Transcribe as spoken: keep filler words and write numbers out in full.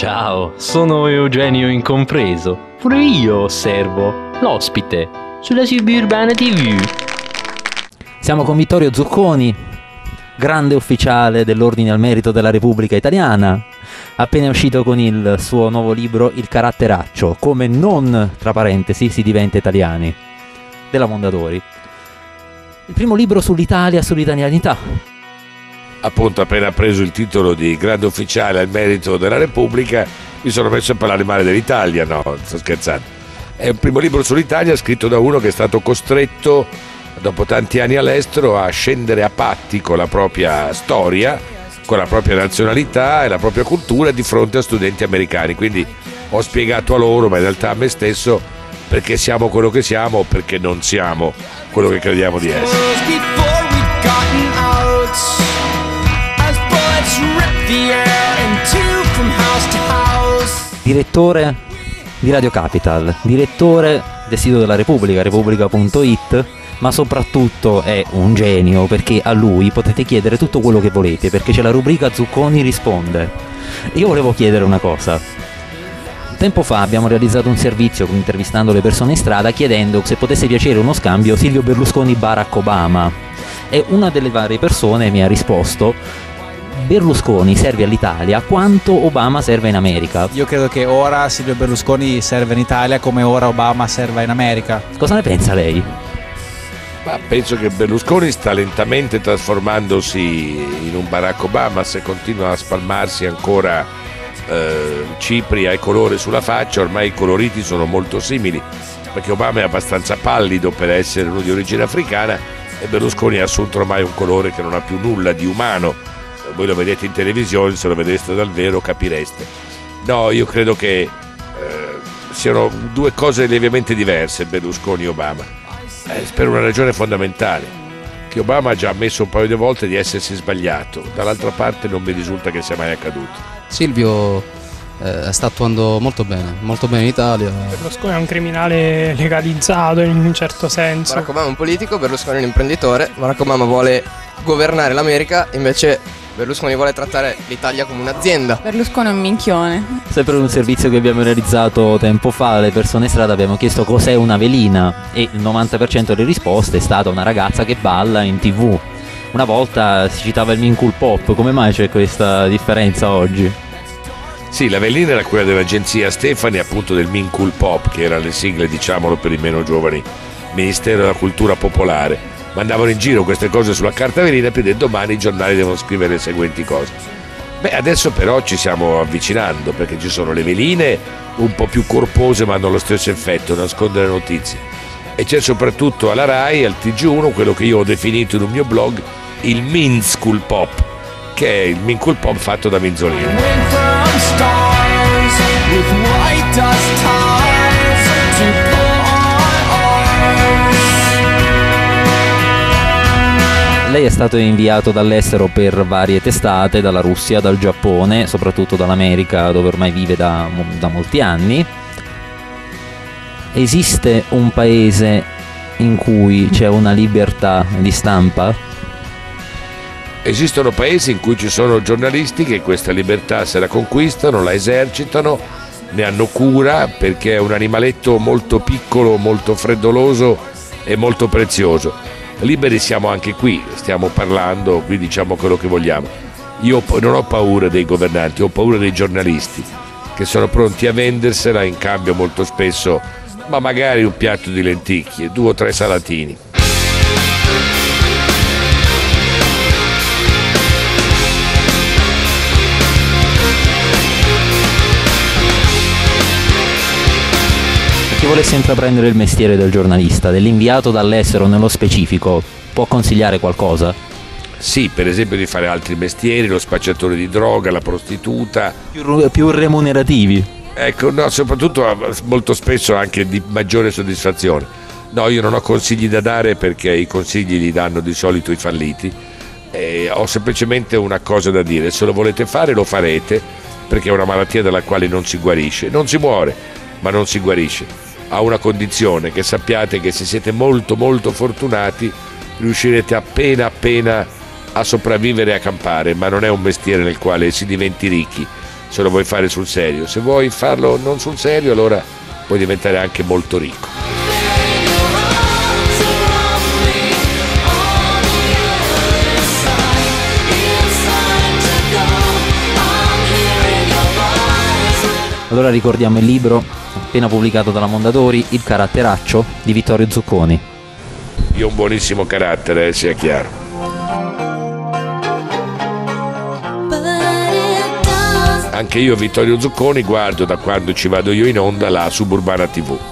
Ciao, sono Eugenio Incompreso. Pure io osservo l'ospite sulla Suburbana tivù. Siamo con Vittorio Zucconi, grande ufficiale dell'Ordine al Merito della Repubblica Italiana, appena uscito con il suo nuovo libro Il caratteraccio, come non, tra parentesi, si diventa italiani, della Mondadori. Il primo libro sull'Italia, sull'italianità. Appunto, appena preso il titolo di grande ufficiale al merito della Repubblica, mi sono messo a parlare male dell'Italia. No, sto scherzando. È un primo libro sull'Italia scritto da uno che è stato costretto, dopo tanti anni all'estero, a scendere a patti con la propria storia, con la propria nazionalità e la propria cultura di fronte a studenti americani. Quindi ho spiegato a loro, ma in realtà a me stesso, perché siamo quello che siamo o perché non siamo quello che crediamo di essere. Direttore di Radio Capital, direttore del sito della Repubblica, repubblica punto it, ma soprattutto è un genio, perché a lui potete chiedere tutto quello che volete, perché c'è la rubrica Zucconi risponde. Io volevo chiedere una cosa. Tempo fa abbiamo realizzato un servizio intervistando le persone in strada, chiedendo se potesse piacere uno scambio Silvio Berlusconi-Barack Obama, e una delle varie persone mi ha risposto: Berlusconi serve all'Italia quanto Obama serve in America. Io credo che ora Silvio Berlusconi serve in Italia come ora Obama serva in America. Cosa ne pensa lei? Ma penso che Berlusconi sta lentamente trasformandosi in un Barack Obama. Se continua a spalmarsi ancora eh, cipria e colore sulla faccia, ormai i coloriti sono molto simili, perché Obama è abbastanza pallido per essere uno di origine africana e Berlusconi ha assunto ormai un colore che non ha più nulla di umano. Voi lo vedete in televisione, se lo vedeste dal vero capireste. No, io credo che eh, siano due cose lievemente diverse, Berlusconi e Obama, eh, per una ragione fondamentale, che Obama ha già ammesso un paio di volte di essersi sbagliato, dall'altra parte non mi risulta che sia mai accaduto. Silvio eh, sta attuando molto bene, molto bene in Italia. Berlusconi è un criminale legalizzato in un certo senso. Barack Obama è un politico, Berlusconi è un imprenditore. Barack Obama vuole governare l'America, invece Berlusconi vuole trattare l'Italia come un'azienda. Berlusconi è un minchione. Sempre un servizio che abbiamo realizzato tempo fa alle persone in strada, abbiamo chiesto cos'è una velina e il novanta per cento delle risposte è stata una ragazza che balla in tv. Una volta si citava il Mincool Pop, come mai c'è questa differenza oggi? Sì, la velina era quella dell'agenzia Stefani, appunto del Mincool Pop, che era le sigle, diciamolo per i meno giovani, Ministero della Cultura Popolare. Mandavano in giro queste cose sulla carta velina e poi domani i giornali devono scrivere le seguenti cose. Beh, adesso però ci stiamo avvicinando, perché ci sono le veline un po' più corpose ma hanno lo stesso effetto, nascondere notizie, e c'è soprattutto alla Rai, al T G uno, quello che io ho definito in un mio blog il Mincool Pop, che è il Mincool Pop fatto da Minzolino. Lei è stato inviato dall'estero per varie testate, dalla Russia, dal Giappone, soprattutto dall'America, dove ormai vive da, da molti anni. Esiste un paese in cui c'è una libertà di stampa? Esistono paesi in cui ci sono giornalisti che questa libertà se la conquistano, la esercitano, ne hanno cura, perché è un animaletto molto piccolo, molto freddoloso e molto prezioso. Liberi siamo anche qui, stiamo parlando, qui diciamo quello che vogliamo. Io non ho paura dei governanti, ho paura dei giornalisti, che sono pronti a vendersela in cambio molto spesso, ma magari un piatto di lenticchie, due o tre salatini. Chi volesse intraprendere il mestiere del giornalista, dell'inviato dall'estero nello specifico, può consigliare qualcosa? Sì, per esempio di fare altri mestieri, lo spacciatore di droga, la prostituta. Più, più remunerativi? Ecco, no, soprattutto molto spesso anche di maggiore soddisfazione. No, io non ho consigli da dare, perché i consigli li danno di solito i falliti. E ho semplicemente una cosa da dire: se lo volete fare lo farete, perché è una malattia dalla quale non si guarisce, non si muore, ma non si guarisce. Ha una condizione, che sappiate che se siete molto molto fortunati riuscirete appena appena a sopravvivere e a campare, ma non è un mestiere nel quale si diventi ricchi, se lo vuoi fare sul serio. Se vuoi farlo non sul serio, allora puoi diventare anche molto ricco. Allora ricordiamo il libro appena pubblicato dalla Mondadori, Il caratteraccio di Vittorio Zucconi. Io ho un buonissimo carattere, eh, sia chiaro. Anche io Vittorio Zucconi guardo da quando ci vado io in onda la Suburbana tivù.